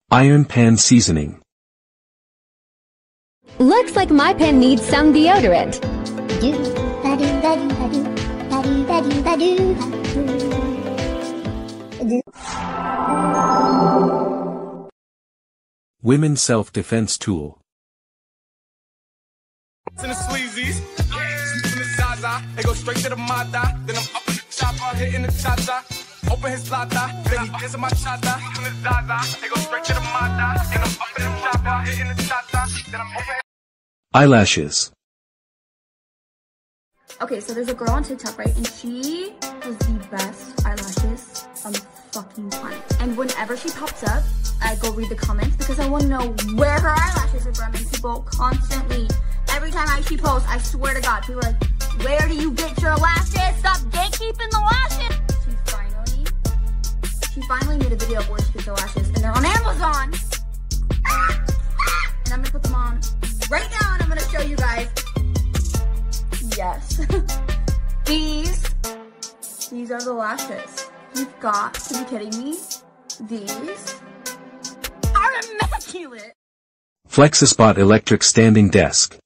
Iron pan seasoning. Looks like my pen needs some deodorant. Women's self-defense tool. In the sleazies, in the Zaza, they go straight to the Mata. Then I'm up in the chopper, hitting the Chacha. Open his lata, then he gets in my Chacha. In the Zaza, they go straight to the Mata. Then I'm up in the chopper, hitting the Chacha. Then I'm open. Eyelashes. Okay, so there's a girl on TikTok, right? And she has the best eyelashes on the fucking planet. And whenever she pops up, I go read the comments because I want to know where her eyelashes are from. And people constantly, every time she posts, I swear to God, people are like, where do you get your lashes? Stop gatekeeping the lashes! She finally made a video of where she gets her lashes, and they're on Amazon! And I'm gonna put them on right now, and I'm gonna show you guys. Yes. These are the lashes. You've got to be kidding me. These are immaculate. Flexispot electric standing desk.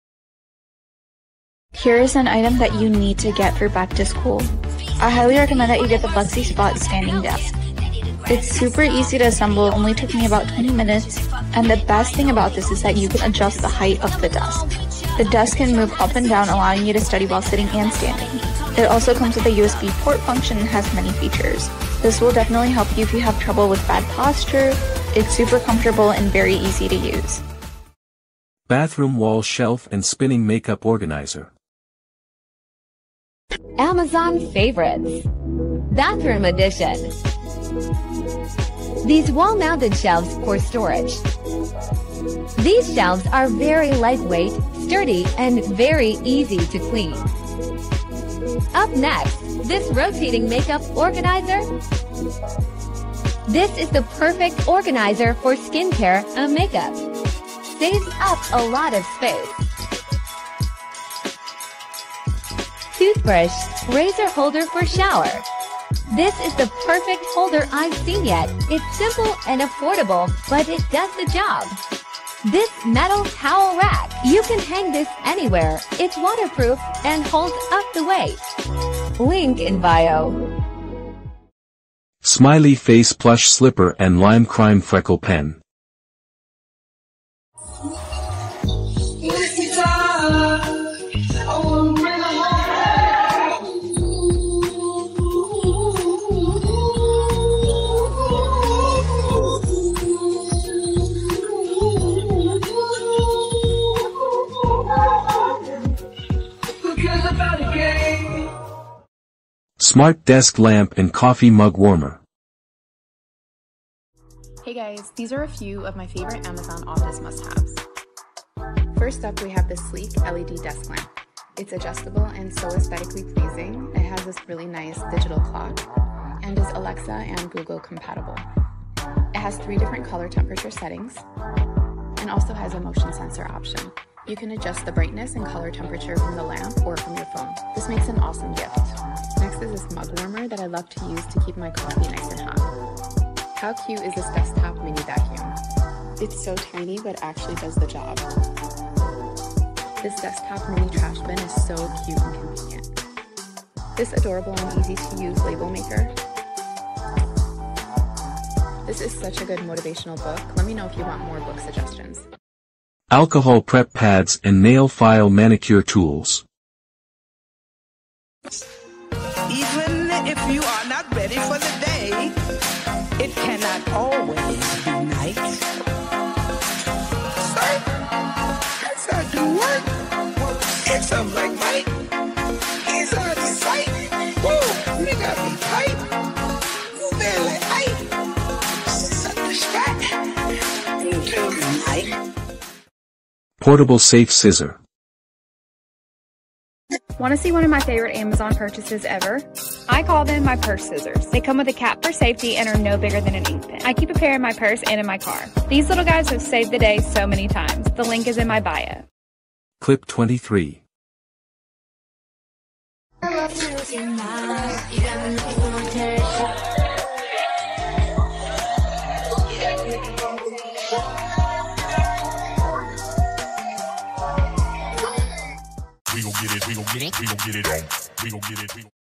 Here is an item that you need to get for back to school. I highly recommend that you get the Flexispot standing desk. It's super easy to assemble, only took me about 20 minutes, and the best thing about this is that you can adjust the height of the desk. The desk can move up and down, allowing you to study while sitting and standing. It also comes with a USB port function and has many features. This will definitely help you if you have trouble with bad posture. It's super comfortable and very easy to use. Bathroom wall shelf and spinning makeup organizer. Amazon favorites. Bathroom edition. These wall-mounted shelves for storage. These shelves are very lightweight, sturdy, and very easy to clean. Up next, this rotating makeup organizer. This is the perfect organizer for skincare and makeup. Saves up a lot of space. Toothbrush, razor holder for shower. This is the perfect holder I've seen yet. It's simple and affordable, but it does the job. This metal towel rack, you can hang this anywhere. It's waterproof and holds up the weight. Link in bio. Smiley face plush slipper and lime crime freckle pen. Smart desk lamp and coffee mug warmer. Hey guys, these are a few of my favorite Amazon office must-haves. First up, we have this sleek LED desk lamp. It's adjustable and so aesthetically pleasing. It has this really nice digital clock and is Alexa and Google compatible. It has 3 different color temperature settings and also has a motion sensor option. You can adjust the brightness and color temperature from the lamp or from your phone. This makes an awesome gift. Next is this mug warmer that I love to use to keep my coffee nice and hot. How cute is this desktop mini vacuum? It's so tiny but actually does the job. This desktop mini trash bin is so cute and convenient. This adorable and easy to use label maker. This is such a good motivational book. Let me know if you want more book suggestions. Alcohol prep pads and nail file manicure tools. Even if you are not ready for the day, it cannot always be night. Sir, that's how I do work. It's up like Mike. He's out of sight. Whoa, we got me tight. Move in like Ike. Set the spot until the night. Portable safe scissor. Want to see one of my favorite Amazon purchases ever? I call them my purse scissors. They come with a cap for safety and are no bigger than an ink pen. I keep a pair in my purse and in my car. These little guys have saved the day so many times. The link is in my bio. Clip 23. We gon' get it, we gon' get it, we gon' get it on. We gon' get it, we gon'